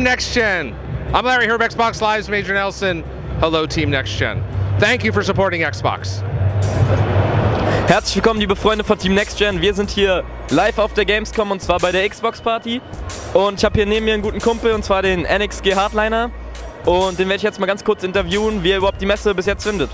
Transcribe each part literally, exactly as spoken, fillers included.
Next Gen. I'm Larry Herb, Xbox Live's Major Nelson. Hello, Team Next Gen. Thank you for supporting Xbox. Herzlich willkommen, liebe Freunde von Team Next Gen. Wir sind hier live auf der Gamescom und zwar bei der Xbox Party. Und ich habe hier neben mir einen guten Kumpel und zwar den N X G Hardliner. Und den werde ich jetzt mal ganz kurz interviewen, wie er überhaupt die Messe bis jetzt findet.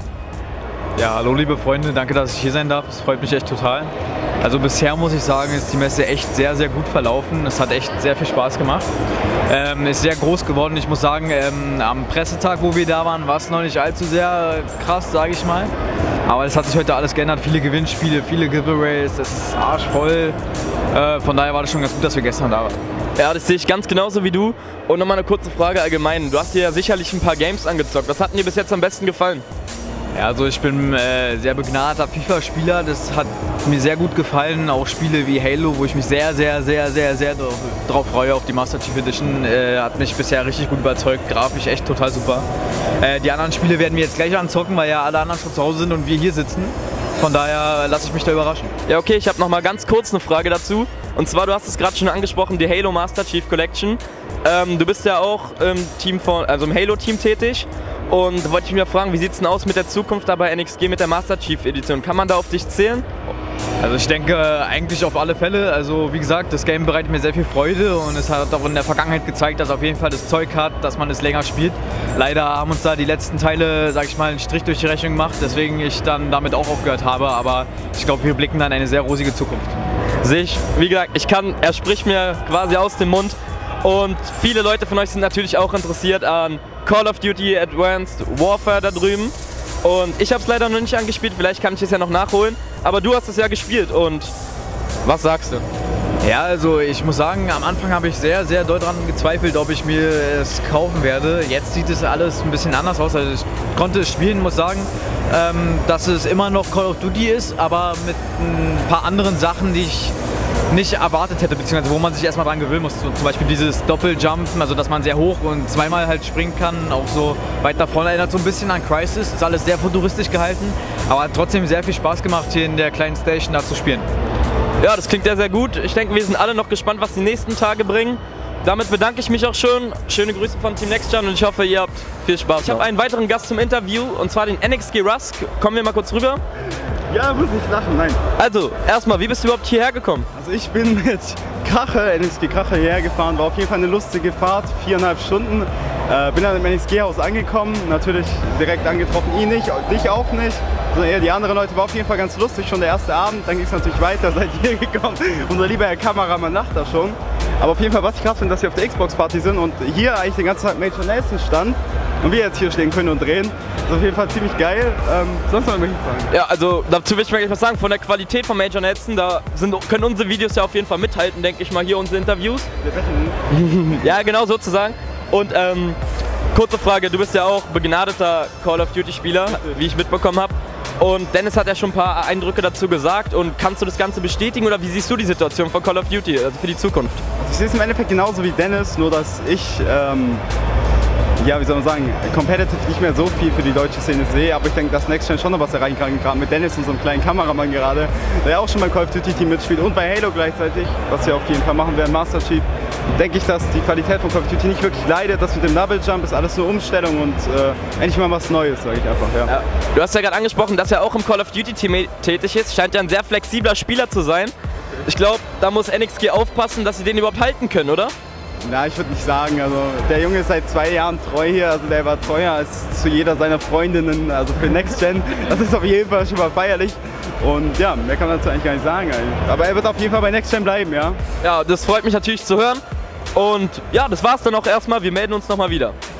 Ja, hallo liebe Freunde, danke, dass ich hier sein darf. Es freut mich echt total. Also bisher muss ich sagen, ist die Messe echt sehr, sehr gut verlaufen. Es hat echt sehr viel Spaß gemacht. Ähm, ist sehr groß geworden. Ich muss sagen, ähm, am Pressetag, wo wir da waren, war es noch nicht allzu sehr krass, sage ich mal. Aber es hat sich heute alles geändert. Viele Gewinnspiele, viele Giveaways, es ist arschvoll. Äh, von daher war das schon ganz gut, dass wir gestern da waren. Ja, das sehe ich ganz genauso wie du. Und nochmal eine kurze Frage allgemein. Du hast dir ja sicherlich ein paar Games angezockt. Was hat dir bis jetzt am besten gefallen? Ja, also ich bin äh, sehr begnadeter FIFA-Spieler, das hat mir sehr gut gefallen, auch Spiele wie Halo, wo ich mich sehr, sehr, sehr, sehr, sehr drauf, drauf freue, auf die Master Chief Edition, äh, hat mich bisher richtig gut überzeugt, grafisch echt total super. Äh, die anderen Spiele werden wir jetzt gleich anzocken, weil ja alle anderen schon zu Hause sind und wir hier sitzen, von daher lasse ich mich da überraschen. Ja, okay, ich habe noch mal ganz kurz eine Frage dazu, und zwar, du hast es gerade schon angesprochen, die Halo Master Chief Collection. Ähm, du bist ja auch im Team von, also im Halo-Team tätig. Und da wollte ich mich mal fragen, wie sieht es denn aus mit der Zukunft da bei N X G mit der Master Chief Edition? Kann man da auf dich zählen? Also ich denke eigentlich auf alle Fälle. Also wie gesagt, das Game bereitet mir sehr viel Freude und es hat auch in der Vergangenheit gezeigt, dass es auf jeden Fall das Zeug hat, dass man es länger spielt. Leider haben uns da die letzten Teile, sag ich mal, einen Strich durch die Rechnung gemacht, deswegen ich dann damit auch aufgehört habe. Aber ich glaube, wir blicken dann eine sehr rosige Zukunft. Sehe ich, wie gesagt, ich kann, er spricht mir quasi aus dem Mund. Und viele Leute von euch sind natürlich auch interessiert an Call of Duty Advanced Warfare da drüben. Und ich habe es leider noch nicht angespielt, vielleicht kann ich es ja noch nachholen. Aber du hast es ja gespielt und was sagst du? Ja, also ich muss sagen, am Anfang habe ich sehr, sehr doll daran gezweifelt, ob ich mir es kaufen werde. Jetzt sieht es alles ein bisschen anders aus. Also ich konnte es spielen, muss sagen, ähm, dass es immer noch Call of Duty ist, aber mit ein paar anderen Sachen, die ich nicht erwartet hätte, beziehungsweise wo man sich erstmal dran gewöhnen muss. So, zum Beispiel dieses Doppeljumpen, also dass man sehr hoch und zweimal halt springen kann, auch so weit nach vorne, erinnert so ein bisschen an Crysis. Ist alles sehr futuristisch gehalten, aber hat trotzdem sehr viel Spaß gemacht, hier in der kleinen Station da zu spielen. Ja, das klingt ja sehr gut. Ich denke, wir sind alle noch gespannt, was die nächsten Tage bringen. Damit bedanke ich mich auch schon. Schöne Grüße von Team Next Gen und ich hoffe, ihr habt viel Spaß. Ich habe einen weiteren Gast zum Interview und zwar den N X G Rusk. Kommen wir mal kurz rüber. Ja, muss nicht lachen, nein. Also, erstmal, wie bist du überhaupt hierher gekommen? Also ich bin mit Krache, N X G Krache hierher gefahren, war auf jeden Fall eine lustige Fahrt, viereinhalb Stunden. Äh, bin dann im N X G-Haus angekommen, natürlich direkt angetroffen, ihn nicht, dich auch nicht, sondern eher die anderen Leute. War auf jeden Fall ganz lustig, schon der erste Abend, dann ging es natürlich weiter, seid ihr gekommen. Unser lieber Herr Kameramann lacht da schon. Aber auf jeden Fall, was ich krass finde, dass wir auf der Xbox-Party sind und hier eigentlich den ganzen Tag Major Nelson stand und wir jetzt hier stehen können und drehen. Das ist auf jeden Fall ziemlich geil. Ähm, sonst noch irgendwelche Fragen? Ja, also dazu will ich mir gleich was sagen. Von der Qualität von Major Nelson, da sind, können unsere Videos ja auf jeden Fall mithalten, denke ich mal, hier unsere Interviews. Wir wetten. Ja, genau sozusagen. Und ähm, kurze Frage, du bist ja auch begnadeter Call of Duty Spieler, wie ich mitbekommen habe. Und Dennis hat ja schon ein paar Eindrücke dazu gesagt. Und kannst du das Ganze bestätigen oder wie siehst du die Situation von Call of Duty, also für die Zukunft? Also ich sehe es im Endeffekt genauso wie Dennis, nur dass ich, ähm, ja wie soll man sagen, competitive nicht mehr so viel für die deutsche Szene sehe. Aber ich denke, dass Next Gen schon noch was erreichen kann, gerade mit Dennis und so einem kleinen Kameramann gerade, der ja auch schon beim Call of Duty Team mitspielt und bei Halo gleichzeitig, was wir auf jeden Fall machen werden, Master Chief. Denke ich, dass die Qualität von Call of Duty nicht wirklich leidet. Das mit dem Double Jump ist alles nur Umstellung und äh, endlich mal was Neues, sage ich einfach. Ja. Ja. Du hast ja gerade angesprochen, dass er auch im Call of Duty Team tätig ist. Scheint ja ein sehr flexibler Spieler zu sein. Ich glaube, da muss N X G aufpassen, dass sie den überhaupt halten können, oder? Na, ich würde nicht sagen. Also der Junge ist seit zwei Jahren treu hier. Also der war treuer als zu jeder seiner Freundinnen. Also für Next Gen. Das ist auf jeden Fall schon mal feierlich. Und ja, mehr kann man dazu eigentlich gar nicht sagen. Eigentlich. Aber er wird auf jeden Fall bei Next Gen bleiben, ja? Ja, das freut mich natürlich zu hören. Und ja, das war's dann auch erstmal. Wir melden uns nochmal wieder.